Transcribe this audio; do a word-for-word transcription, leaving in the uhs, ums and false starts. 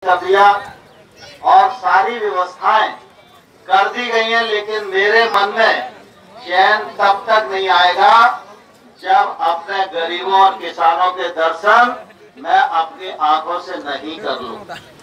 कर दिया और सारी व्यवस्थाएं कर दी गई हैं, लेकिन मेरे मन में चैन तब तक नहीं आएगा जब अपने गरीबों और किसानों के दर्शन मैं अपनी आंखों से नहीं कर लूं।